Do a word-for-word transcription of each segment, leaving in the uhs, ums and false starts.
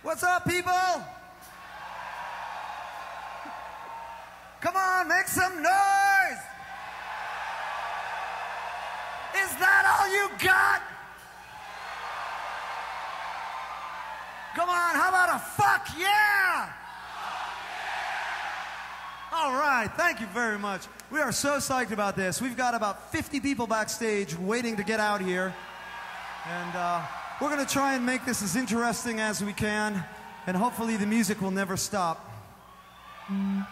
What's up, people? Come on, make some noise! Is that all you got? Come on, how about a fuck yeah? All right, thank you very much. We are so psyched about this. We've got about fifty people backstage waiting to get out here. And uh, we're going to try and make this as interesting as we can. And hopefully the music will never stop. Mm.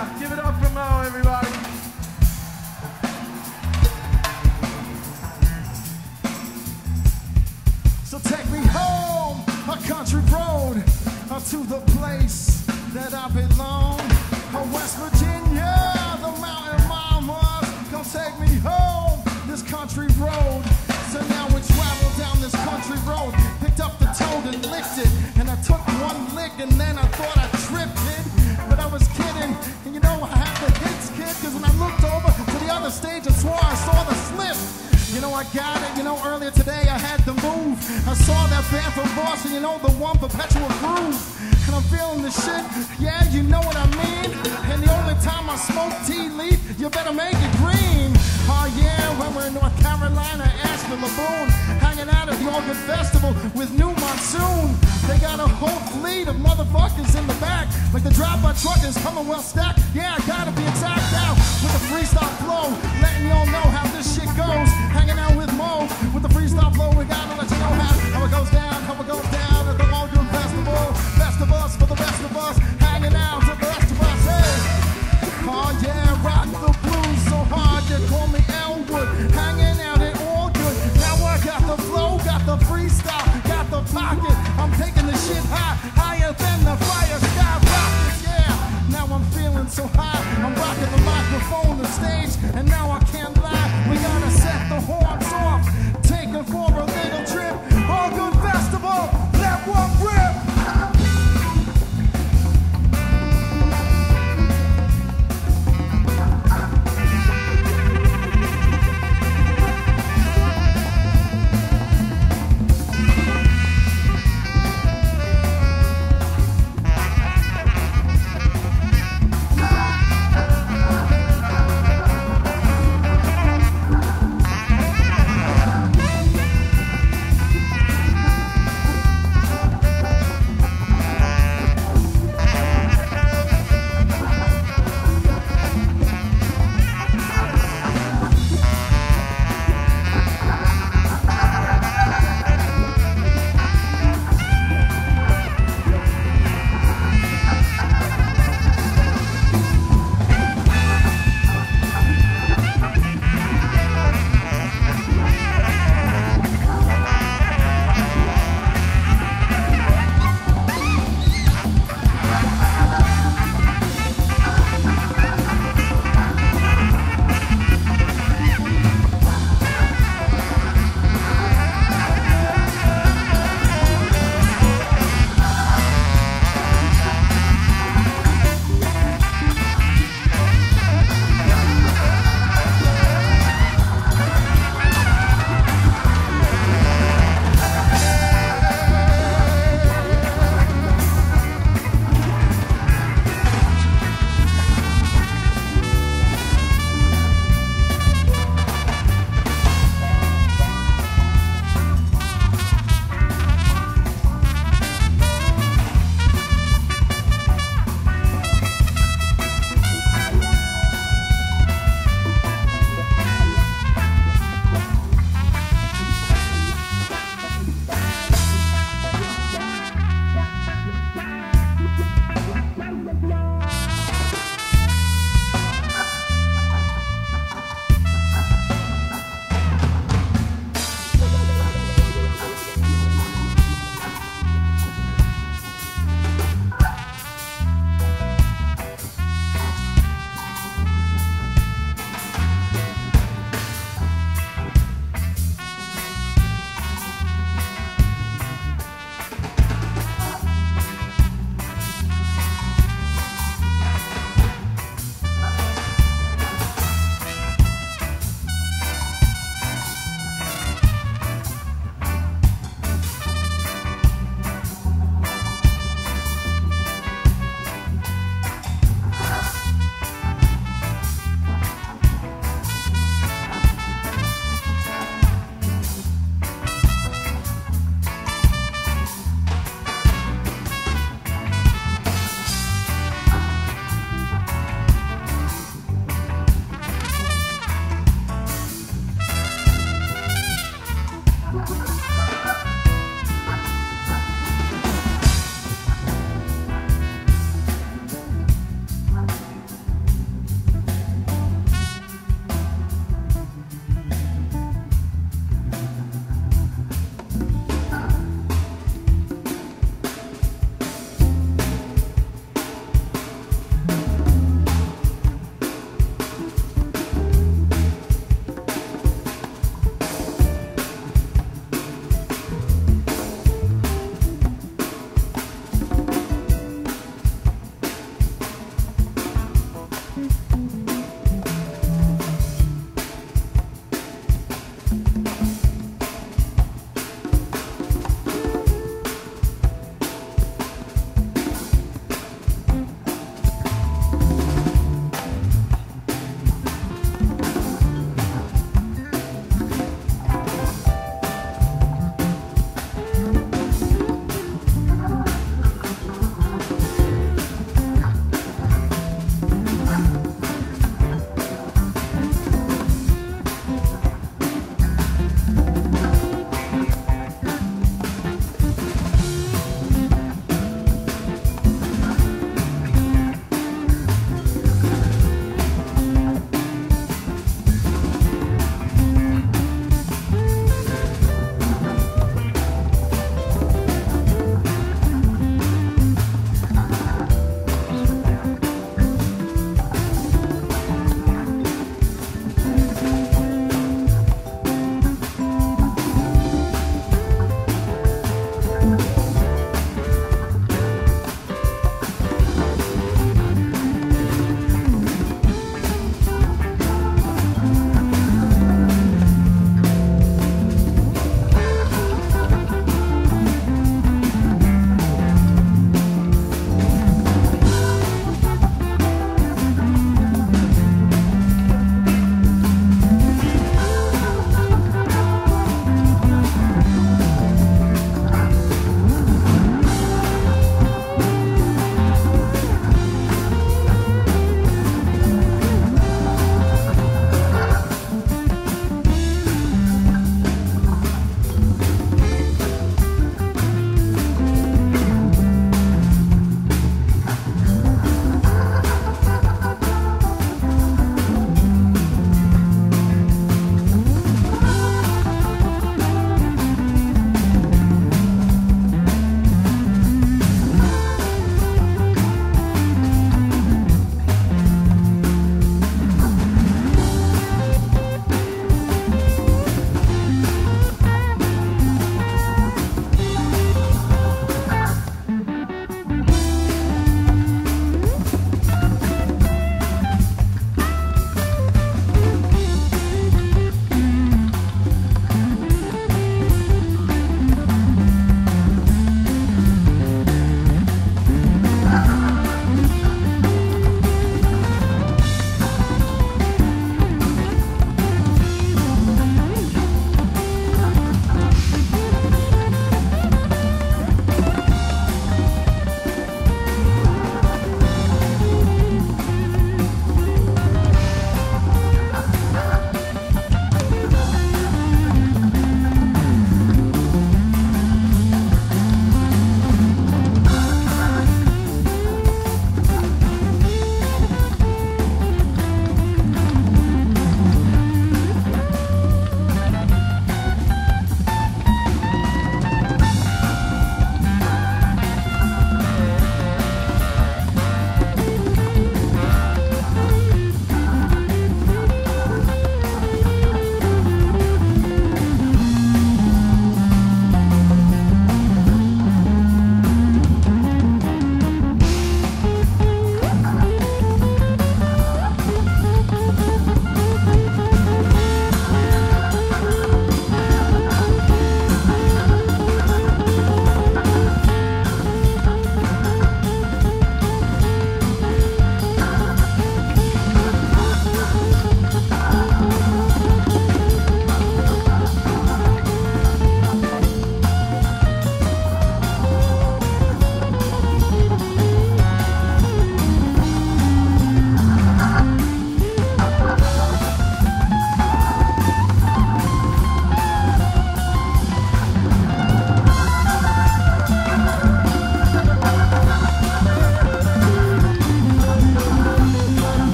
Yeah, give it up for Mo, everybody. So take me home, a country road, uh, to the place that I belong. Uh, West Virginia, the mountain mamas, come take me home, this country road. So now we travel down this country road, picked up the toad and licked it, and I took one lick and then I thought I tripped it, but I was kidding. And you know I had the hits, kid, because when I looked over to the other stage I swore I saw the slip. You know I got it, you know earlier today I had to move. I saw that band from Boston, you know the one, Perpetual Groove. And I'm feeling the shit, yeah, you know what I mean. And the only time I smoke tea leaf, you better make it green. Oh yeah, when we're in North Carolina, Asheville, Laboon, hanging out at the Encore Festival with new Monsoon. They got a whole fleet of motherfuckers in the back, like the drive-by truckers coming well stacked. Yeah, I gotta be exact now with the freestyle flow, letting y'all know how this shit goes. Hanging out with Mo with the freestyle flow, we gotta let you know how, how it goes down, how it goes down at the Monsoon Festival. Best of us for the best of us, hanging out to the rest of us. Hey, oh yeah, rock the blues so hard they call me Elwood. Hanging out it all good. Now I got the flow, got the freestyle, got the pocket. I'm taking the shit high, higher than the fire sky rockets. Yeah, now I'm feeling so high. I'm rocking the microphone, the stage.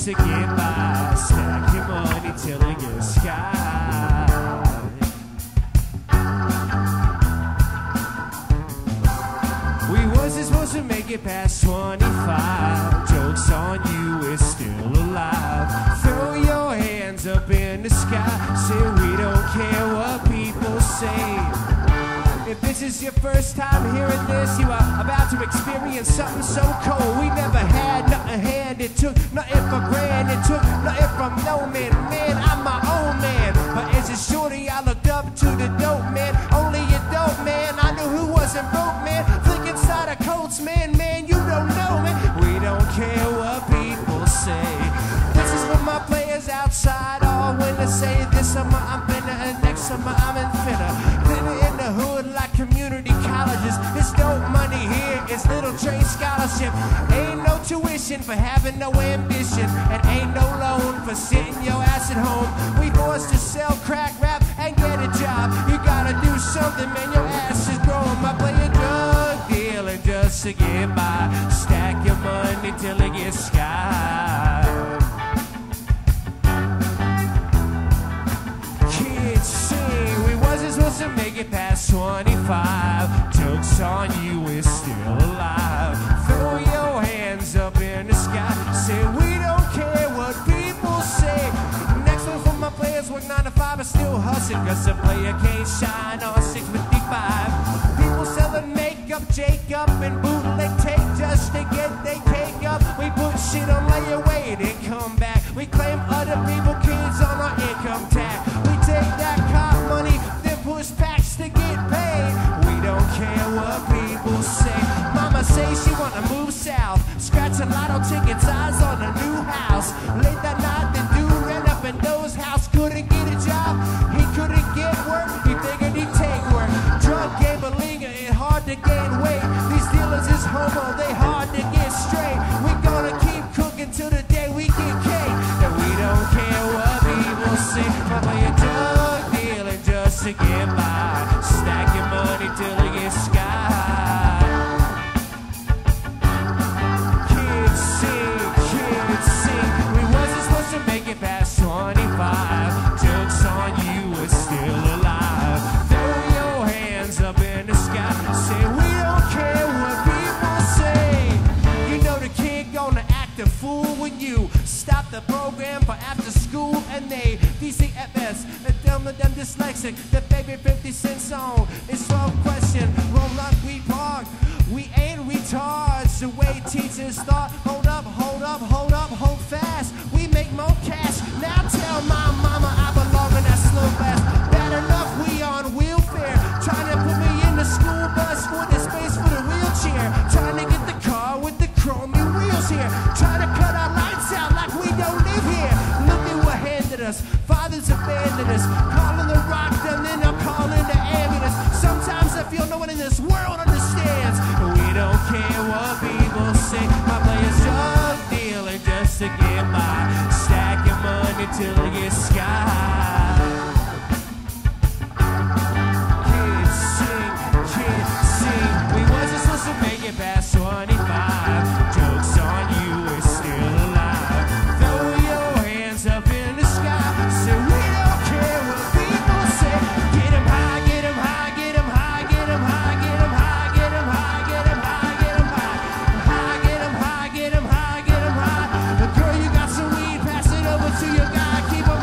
to get by. Stack your money till it gets sky. We wasn't supposed to make it past twenty-five. Joke's on you, we're still alive. Throw your hands up in the sky. Say we don't care what people say. If this is your first time hearing this, you are about to experience something so cold. We never had nothing handed, took nothing for granted, took nothing from no man. Man, I'm my own man. But as a shorty, I looked up to the dope man. Only a dope man, I knew who wasn't broke, man. Flick inside a coats, man, man, you don't know, man. We don't care what people say. This is what my players outside all winter say. This summer I'm finna, and next summer I'm in finna. Living in the hood like community colleges. It's dope money here, it's little train scholarship. Ain't no tuition for having no ambition, and ain't no loan for sitting your ass at home. We forced to sell crack, rap, and get a job. You gotta do something, man, your ass is growing. I play a drug dealing just to get by. Stack your money till it gets sky. Kids sing, we wasn't supposed to make it past twenty-five. Joke's on you, we're still alive. Throw your hands up in the sky. Say we don't care what people say. Next one for my players work nine to five and still hustling, cause a player can't shine on six fifty-five. People selling makeup, Jacob, and bootleg tape just to get they cake up. We put shit on layaway, then come back. We claim other people kids on our income tax. We take that cop money, then push packs to get paid. We don't care what people say. Mama say she wanna move south, scratch a lotto tickets, eyes on a new house. Late that night, the dude ran up in those house, couldn't get a job, he couldn't get work, he figured he'd take work. Drug game a linger, it hard to gain weight. These dealers is homo, they hard to get straight. We gonna keep cooking till the day we get cake. And we don't care what people say. I play a drug dealing just to get by. Stack your money till it gets sky. Kids sing, kids sing. We wasn't supposed to make it past twenty-five. Joke's on you, we're still alive. Throw your hands up in the sky. Say we don't care what people say. You know the kid gonna act a fool when you stop the program for after school, and they D C F S, the dumb and them dyslexic, the favorite fifty cent song. It's all question, roll up, we park. We ain't retards the way teachers thought. Hold up, hold up, hold up, hold fast. We make more cash. Now tell my mama I belong in that slow fast. Bad enough we on wheelfare, trying to put me in the school bus with the space for the wheelchair. Trying to get the car with the chromey wheels here. Trying to cut our lights out like we don't live here. Look at what handed us. Fathers abandoned us. Calling the rock, and then I'm calling the ambulance. Sometimes I feel no one in this world understands. We don't care what people say. My players drug dealing just to get by. Stack your money till it gets sky. Kids sing, kids sing. We wasn't supposed to make it past twenty-five. Joke's on you, we're still alive. Throw your hands up in the sky. Say we don't care what people say. Get 'em high, get 'em high, get 'em high, get 'em high, get 'em high, get 'em high, get 'em high, get 'em high. High, get 'em high, get 'em high, get 'em high. Girl, you got some weed, pass it over to your guy. Keep 'em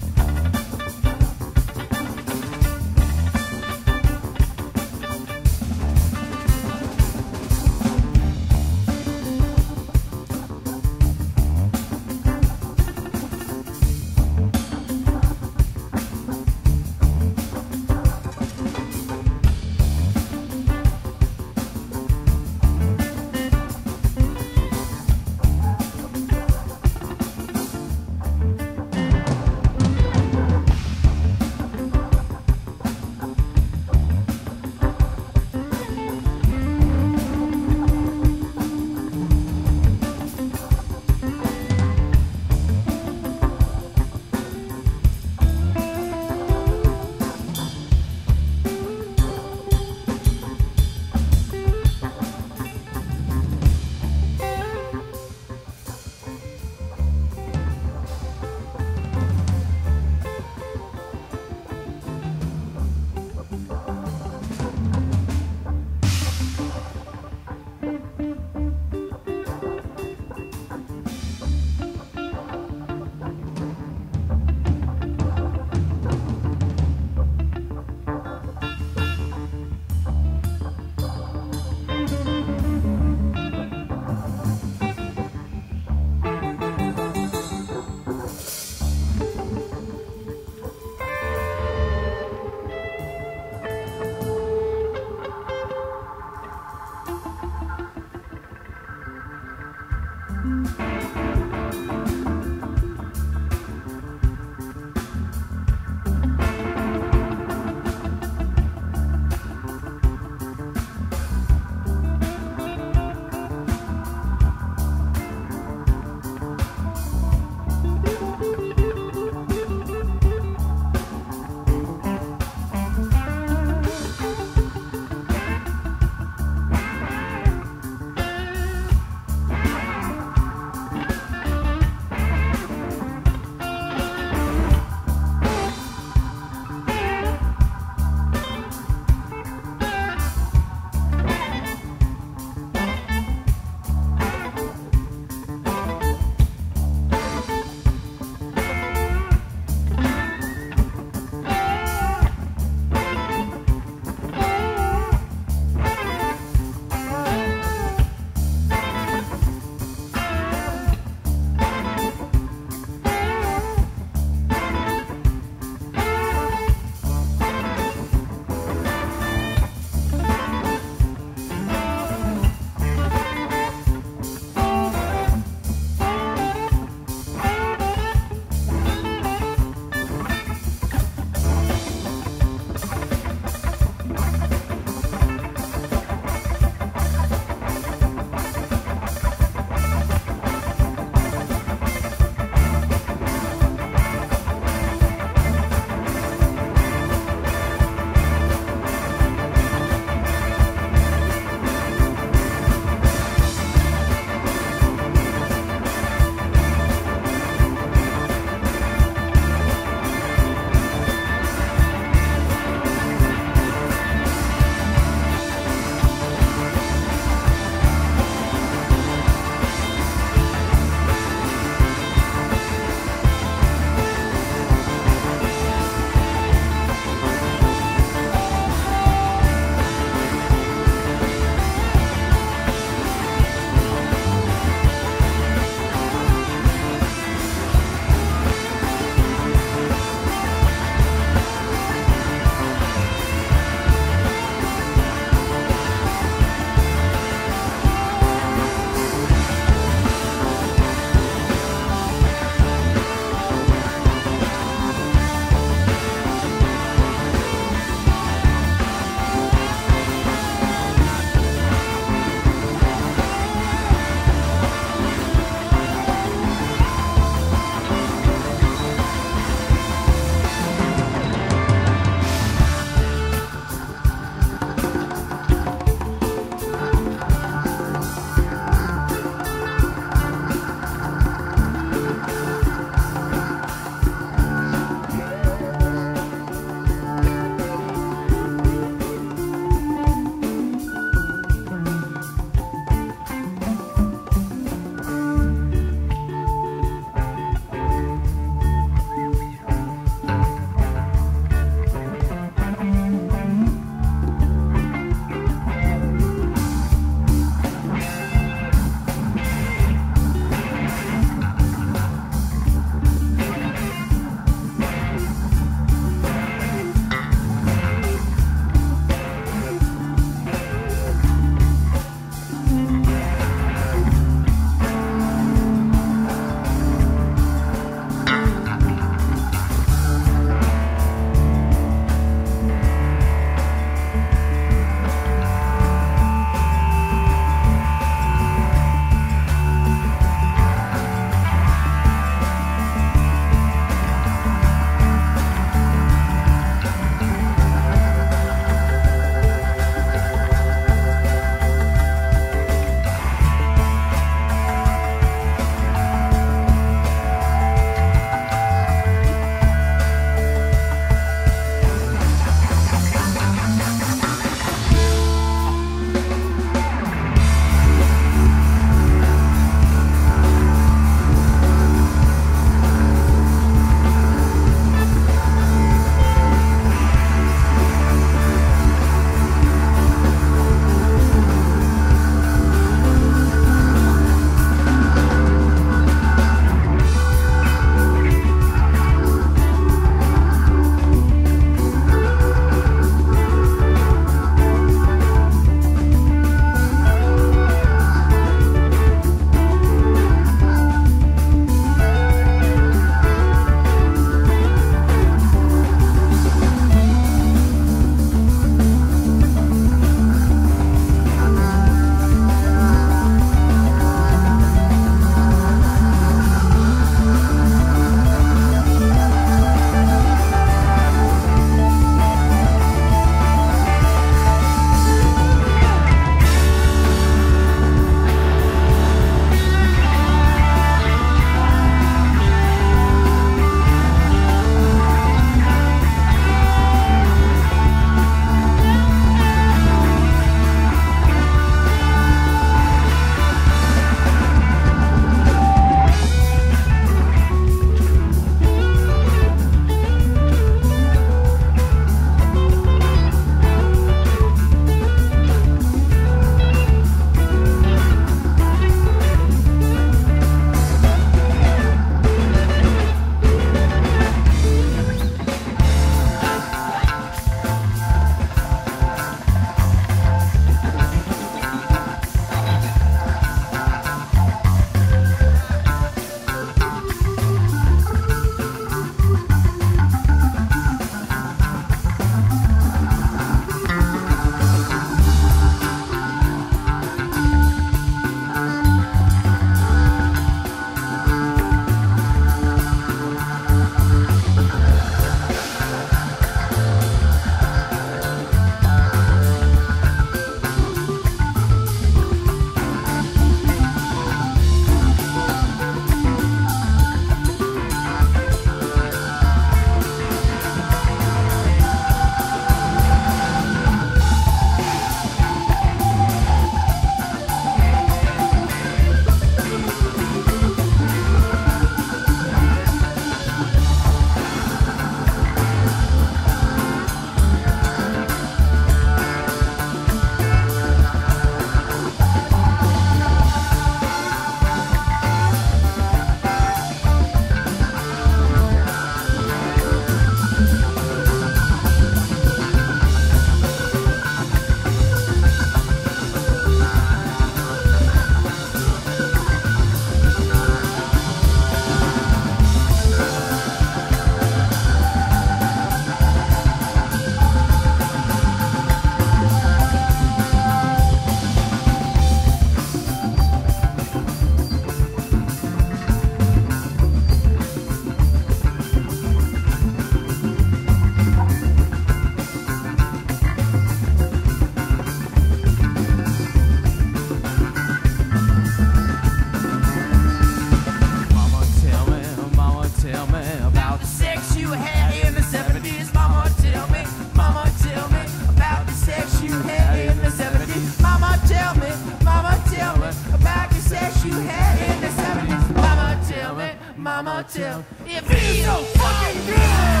myself. It feels so fucking good.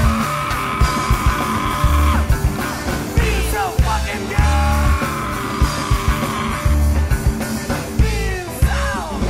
Feels so fucking good. Feels so.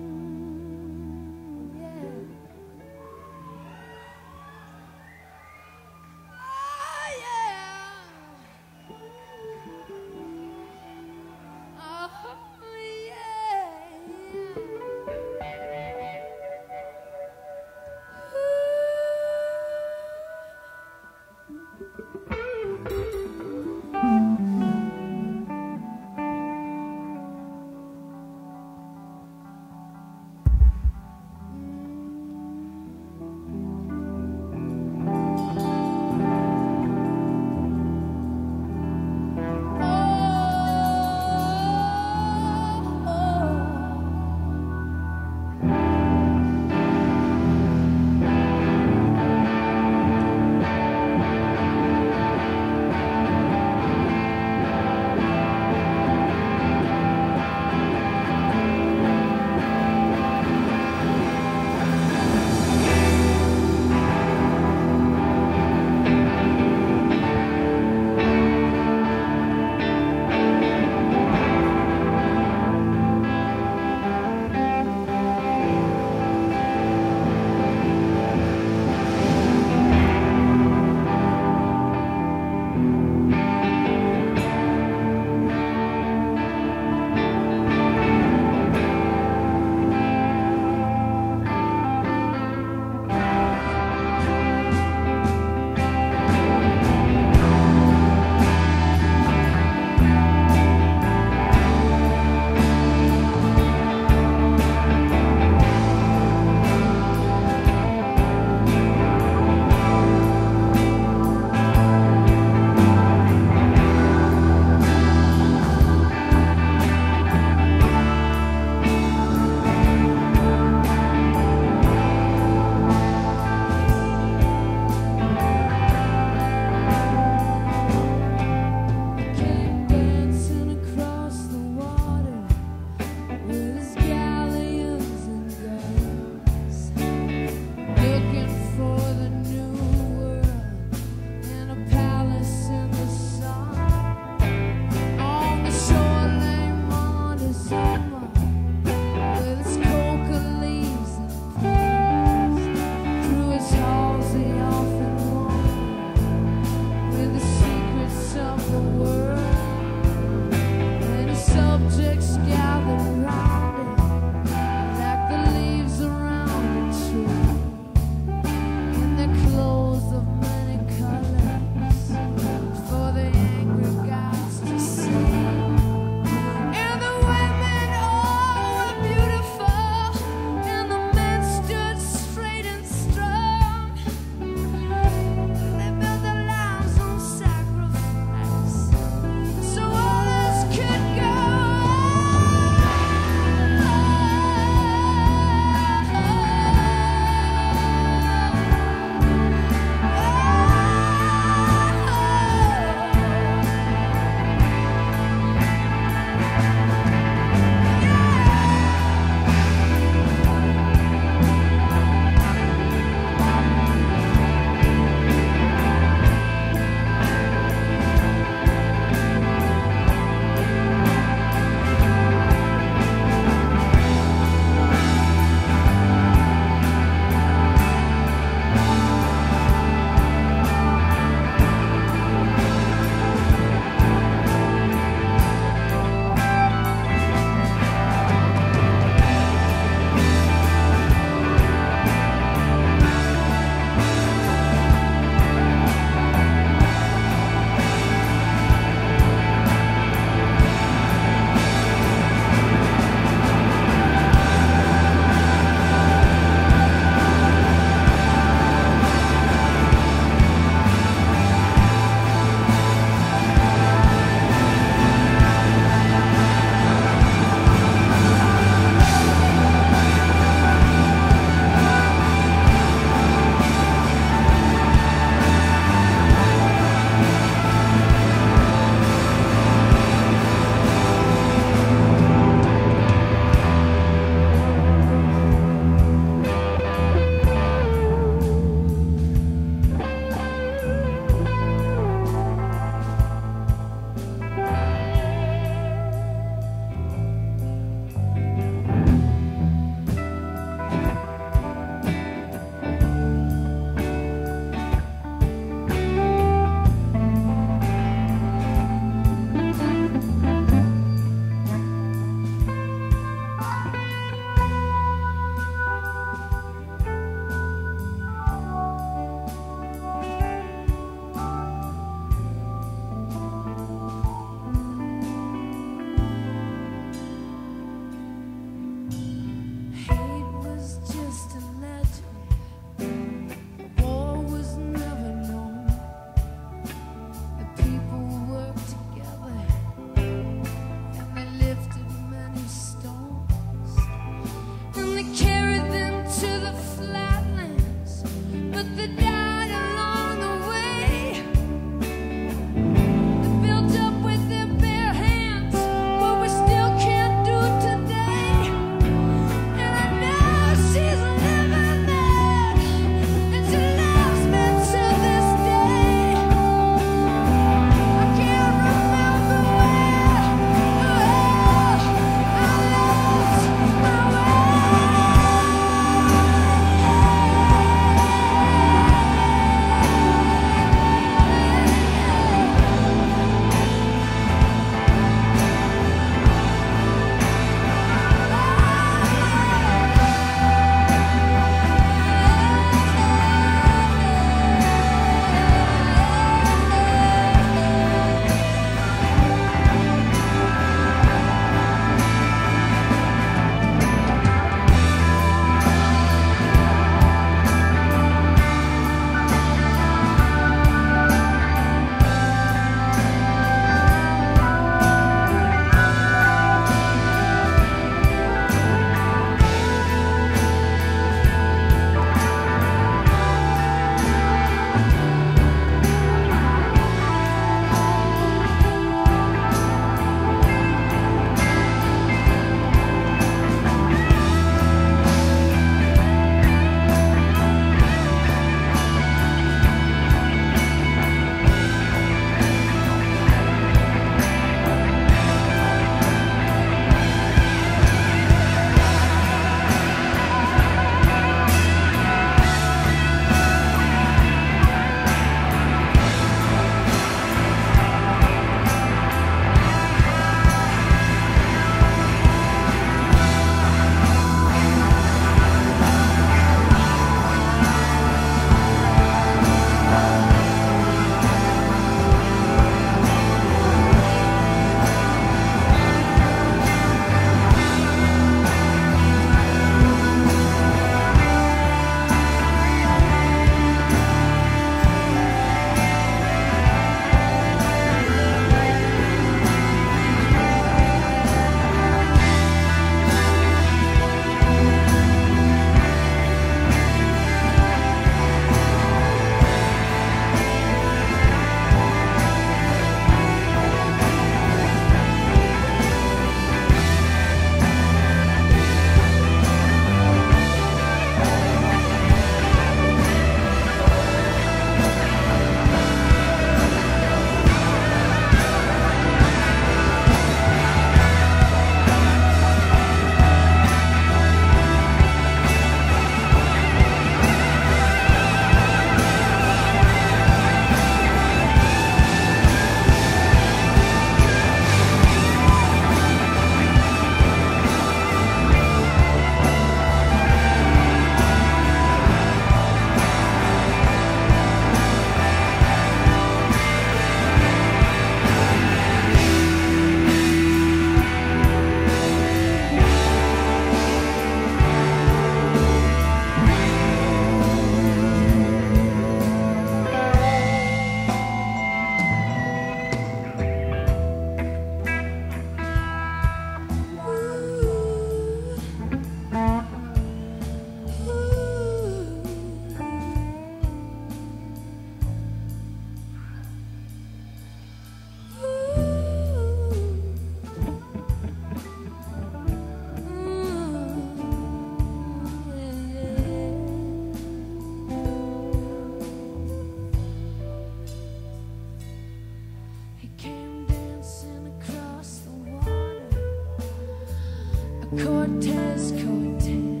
Cortez, Cortez,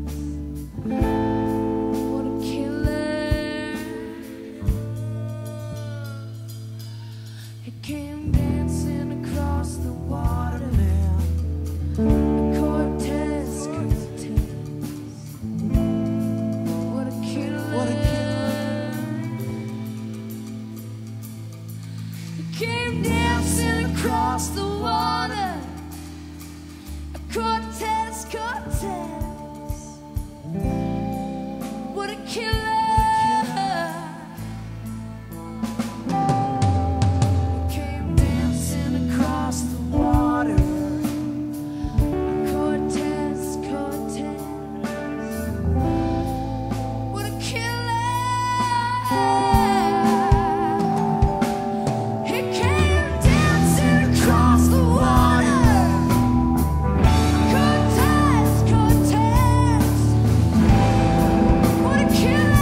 what a killer. He came dancing across the water, man. Cortez, Cortez, what a killer. What a killer. He came dancing across the water. Cortez, Cortez, what a killer. He came dancing across the water. Cortez, Cortez, what a killer. He came dancing across the water. Cortez, Cortez, what a killer.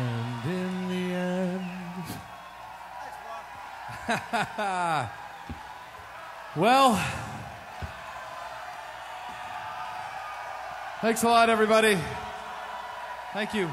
And in the end... Well, thanks a lot, everybody. Thank you.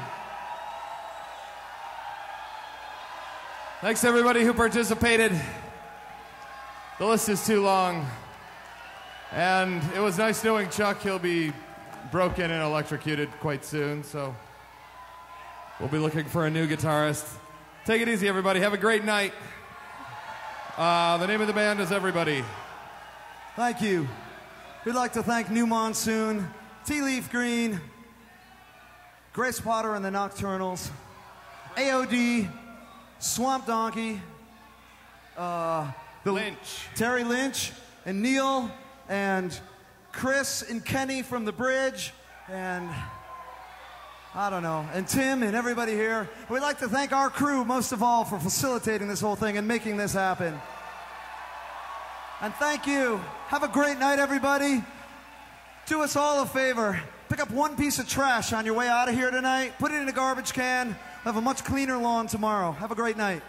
Thanks, everybody who participated. The list is too long. And it was nice knowing Chuck. He'll be broken and electrocuted quite soon, so we'll be looking for a new guitarist. Take it easy, everybody. Have a great night. Uh, the name of the band is Everybody. Thank you. We'd like to thank New Monsoon, Tea Leaf Green, Grace Potter and the Nocturnals, A O D, Swamp Donkey, uh, the Lynch. Terry Lynch, and Neil, and Chris and Kenny from The Bridge, and I don't know, and Tim and everybody here. We'd like to thank our crew most of all for facilitating this whole thing and making this happen. And thank you. Have a great night, everybody. Do us all a favor. Pick up one piece of trash on your way out of here tonight. Put it in a garbage can. Have a much cleaner lawn tomorrow. Have a great night.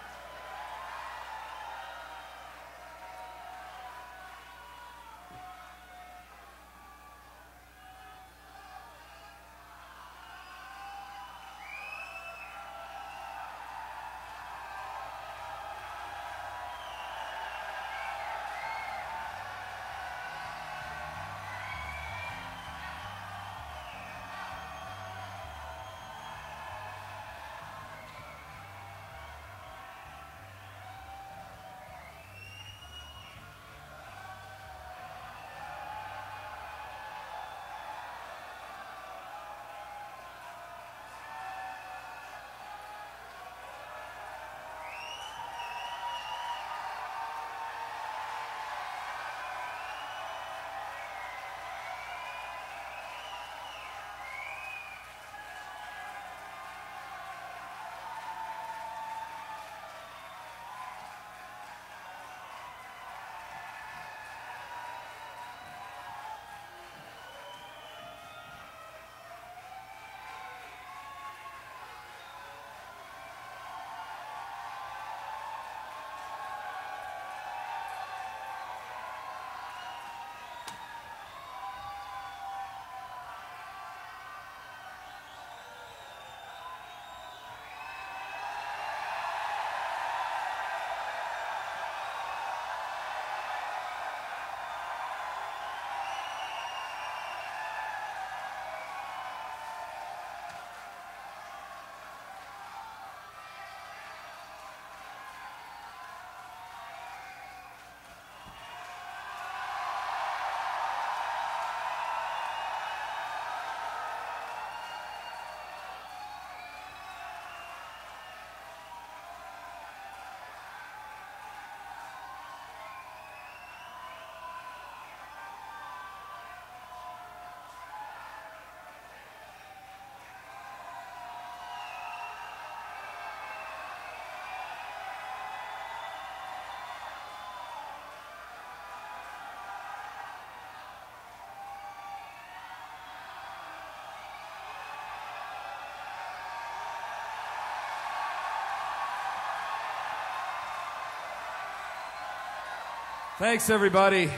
Thanks, everybody.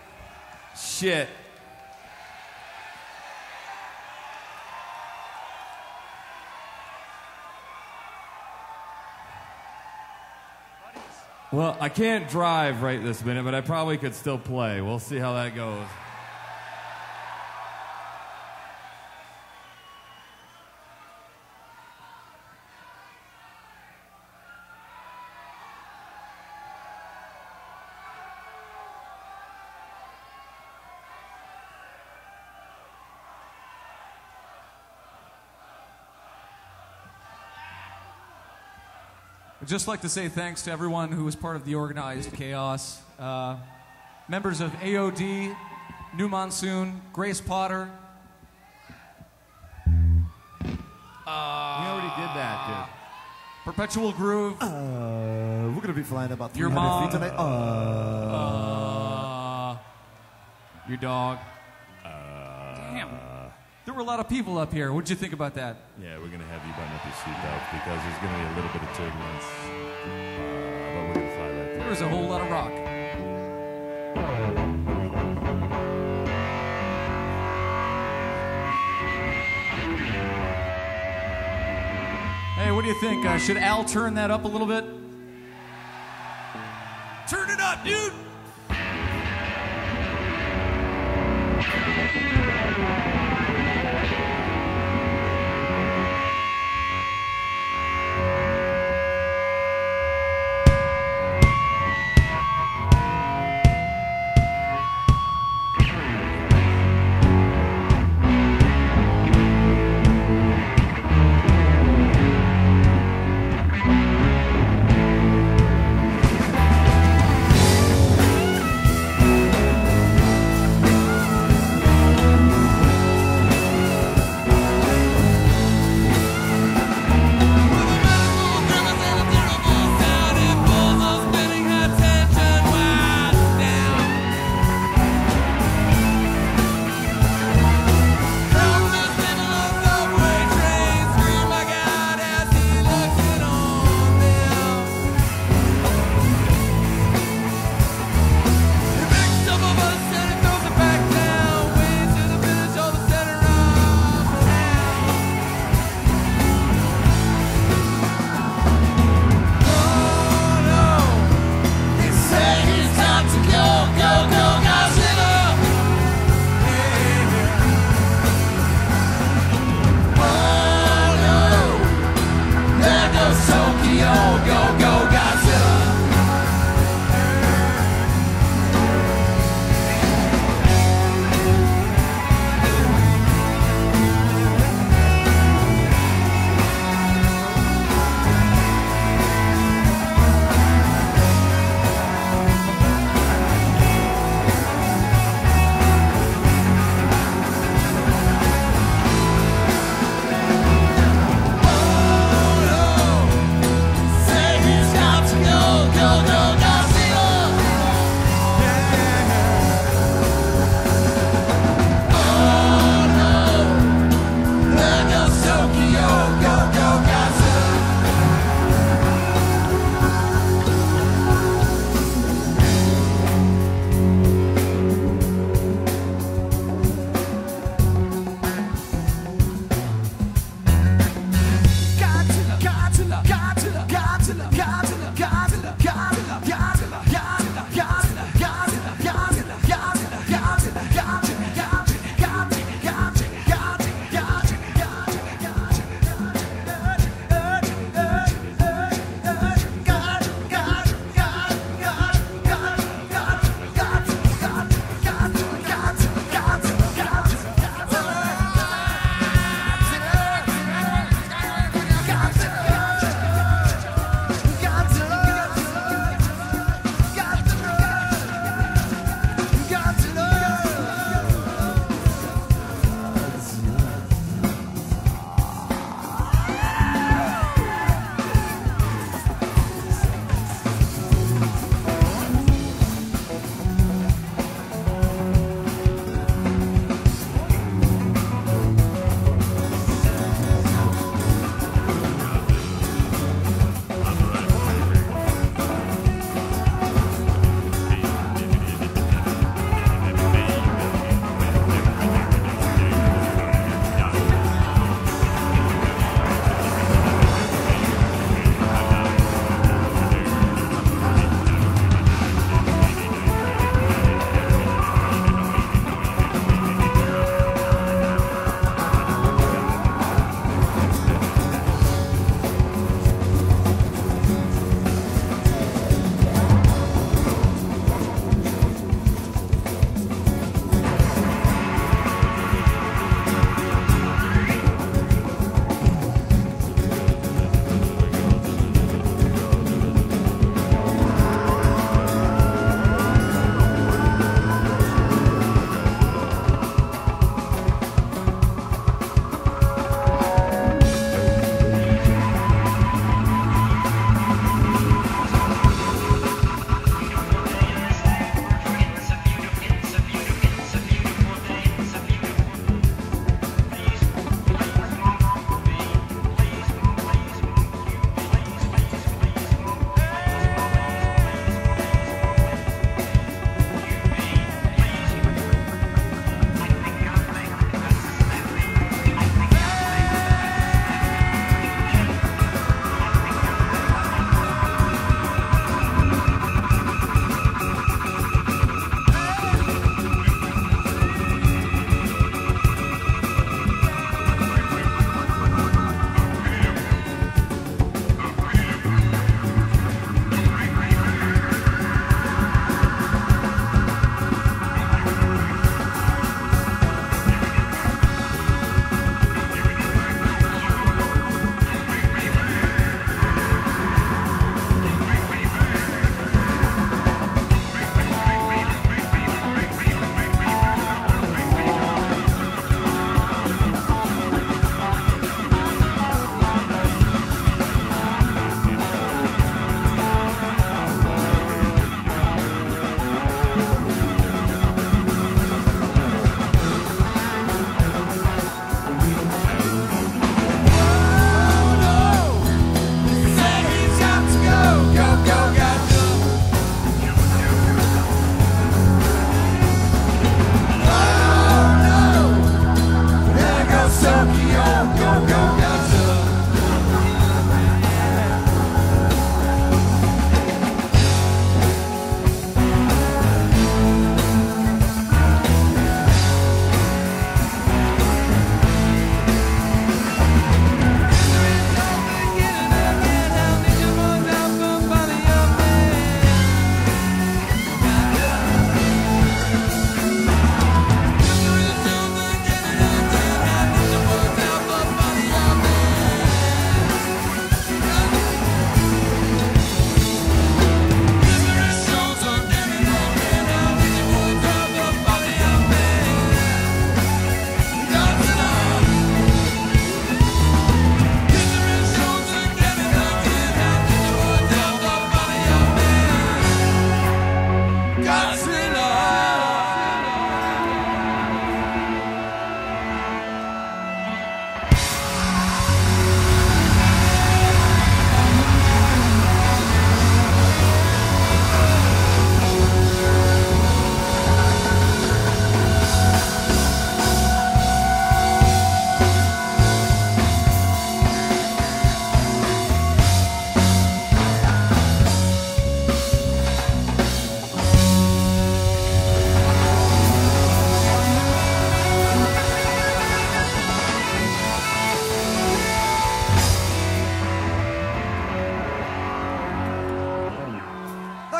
Shit. Well, I can't drive right this minute, but I probably could still play. We'll see how that goes. I'd just like to say thanks to everyone who was part of the organized chaos. Uh, members of A O D, New Monsoon, Grace Potter. Uh, we already did that, dude. Perpetual Groove. Uh, we're going to be flying about three Your hundred mom. feet tonight. Uh, Uh, Your dog. damn. There were a lot of people up here. What'd you think about that? Yeah, we're going to have you button up your seatbelt because there's going to be a little bit of turbulence. Uh, but we're going to fly right through. There was a whole lot of rock. Hey, what do you think? Uh, should Al turn that up a little bit? Turn it up, dude! Thank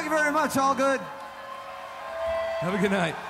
Thank you very much. All good. Have a good night.